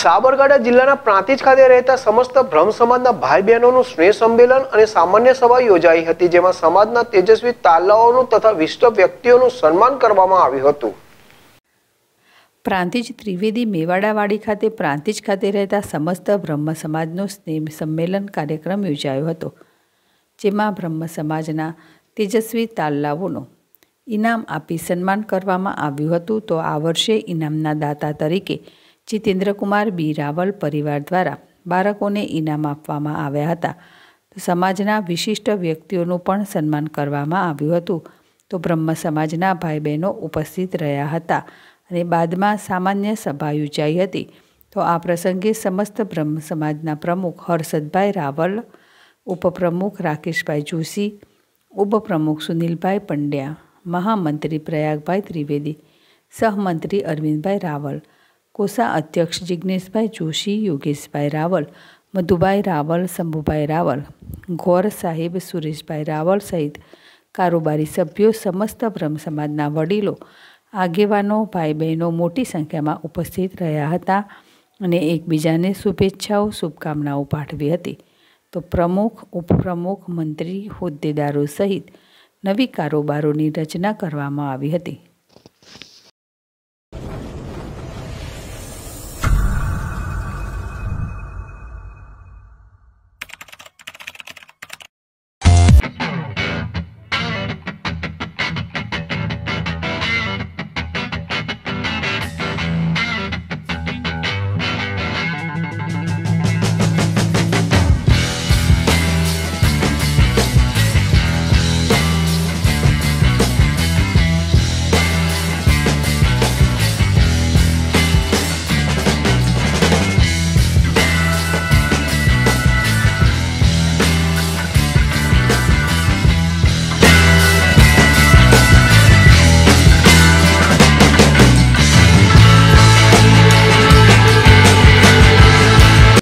સાબરકાંઠા જિલ્લાના પ્રાંતિજ ખાતે રહેતા સમસ્ત બ્રહ્મ સમાજના ભાઈ બહેનોનું સ્નેહ સંમેલન અને સામાન્ય સભા યોજાઈ હતી, જેમાં સમાજના તેજસ્વી તાલાઓનું તથા વિશિષ્ટ વ્યક્તિઓનું સન્માન કરવામાં આવ્યું હતું। પ્રાંતિજ ત્રિવેદી મેવાડાવાડી ખાતે પ્રાંતિજ ખાતે રહેતા સમસ્ત બ્રહ્મ સમાજનો સ્નેહ સંમેલન કાર્યક્રમ યોજાયો હતો, જેમાં બ્રહ્મ સમાજના તેજસ્વી તાલાઓનું ઇનામ આપી સન્માન કરવામાં આવ્યું હતું। તો આ વર્ષે ઇનામના દાતા તરીકે જીતેન્દ્રકુમાર બી રાવલ પરિવાર દ્વારા બાળકોને ઇનામ આપવામાં આવ્યા હતા। તો સમાજના વિશિષ્ટ વ્યક્તિઓનું પણ સન્માન કરવામાં આવ્યું હતું। તો બ્રહ્મ સમાજના ભાઈ બહેનો ઉપસ્થિત રહ્યા હતા અને બાદમાં સામાન્ય સભા યોજાઈ હતી। તો આ પ્રસંગે સમસ્ત બ્રહ્મ સમાજના પ્રમુખ હર્ષદભાઈ રાવલ, ઉપપ્રમુખ રાકેશભાઈ જોશી, ઉપપ્રમુખ સુનિલભાઈ પંડ્યા, મહામંત્રી પ્રયાગભાઈ ત્રિવેદી, સહમંત્રી અરવિંદભાઈ રાવલ, કોષા અધ્યક્ષ જિગ્નેશભાઈ જોશી, યોગેશભાઈ રાવલ, મધુભાઈ રાવલ, શંભુભાઈ રાવલ, ગોર સાહેબ સુરેશભાઈ રાવલ સહિત કારોબારી સભ્યો, સમસ્ત બ્રહ્મ સમાજના વડીલો, આગેવાનો, ભાઈ બહેનો મોટી સંખ્યામાં ઉપસ્થિત રહ્યા હતા અને એકબીજાને શુભેચ્છાઓ, શુભકામનાઓ પાઠવી હતી। તો પ્રમુખ, ઉપપ્રમુખ, મંત્રી, હોદ્દેદારો સહિત નવી કારોબારોની રચના કરવામાં આવી હતી।